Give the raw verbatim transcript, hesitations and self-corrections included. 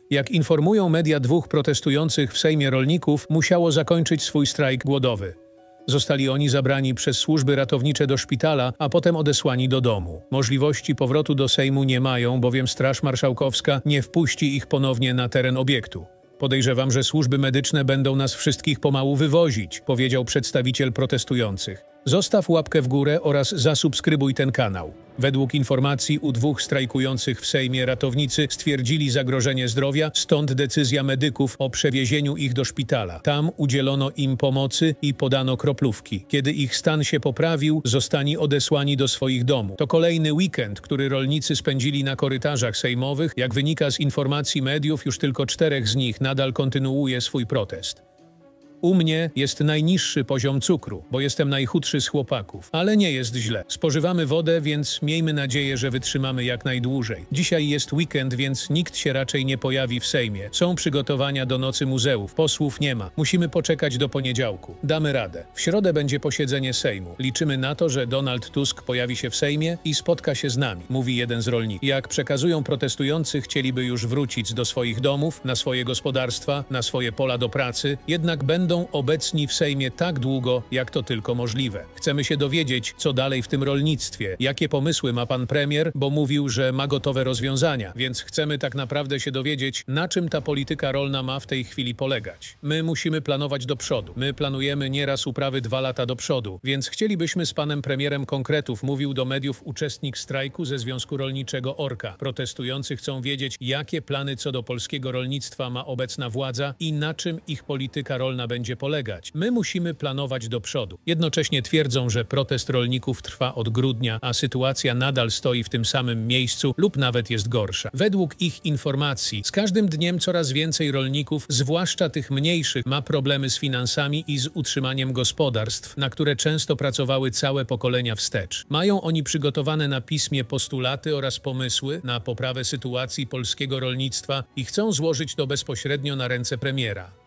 Jak informują media, dwóch protestujących w Sejmie rolników musiało zakończyć swój strajk głodowy. Zostali oni zabrani przez służby ratownicze do szpitala, a potem odesłani do domu. Możliwości powrotu do Sejmu nie mają, bowiem Straż Marszałkowska nie wpuści ich ponownie na teren obiektu. Podejrzewam, że służby medyczne będą nas wszystkich pomału wywozić, powiedział przedstawiciel protestujących. Zostaw łapkę w górę oraz zasubskrybuj ten kanał. Według informacji u dwóch strajkujących w Sejmie ratownicy stwierdzili zagrożenie zdrowia, stąd decyzja medyków o przewiezieniu ich do szpitala. Tam udzielono im pomocy i podano kroplówki. Kiedy ich stan się poprawił, zostali odesłani do swoich domów. To kolejny weekend, który rolnicy spędzili na korytarzach sejmowych. Jak wynika z informacji mediów, już tylko czterech z nich nadal kontynuuje swój protest. U mnie jest najniższy poziom cukru, bo jestem najchudszy z chłopaków. Ale nie jest źle. Spożywamy wodę, więc miejmy nadzieję, że wytrzymamy jak najdłużej. Dzisiaj jest weekend, więc nikt się raczej nie pojawi w Sejmie. Są przygotowania do Nocy Muzeów. Posłów nie ma. Musimy poczekać do poniedziałku. Damy radę. W środę będzie posiedzenie Sejmu. Liczymy na to, że Donald Tusk pojawi się w Sejmie i spotka się z nami, mówi jeden z rolników. Jak przekazują protestujący, chcieliby już wrócić do swoich domów, na swoje gospodarstwa, na swoje pola do pracy, jednak będą Będą obecni w Sejmie tak długo, jak to tylko możliwe. Chcemy się dowiedzieć, co dalej w tym rolnictwie, jakie pomysły ma pan premier, bo mówił, że ma gotowe rozwiązania, więc chcemy tak naprawdę się dowiedzieć, na czym ta polityka rolna ma w tej chwili polegać. My musimy planować do przodu. My planujemy nieraz uprawy dwa lata do przodu, więc chcielibyśmy z panem premierem konkretów, mówił do mediów uczestnik strajku ze Związku Rolniczego Orka. Protestujący chcą wiedzieć, jakie plany co do polskiego rolnictwa ma obecna władza i na czym ich polityka rolna będzie będzie polegać. My musimy planować do przodu. Jednocześnie twierdzą, że protest rolników trwa od grudnia, a sytuacja nadal stoi w tym samym miejscu lub nawet jest gorsza. Według ich informacji z każdym dniem coraz więcej rolników, zwłaszcza tych mniejszych, ma problemy z finansami i z utrzymaniem gospodarstw, na które często pracowały całe pokolenia wstecz. Mają oni przygotowane na piśmie postulaty oraz pomysły na poprawę sytuacji polskiego rolnictwa i chcą złożyć to bezpośrednio na ręce premiera.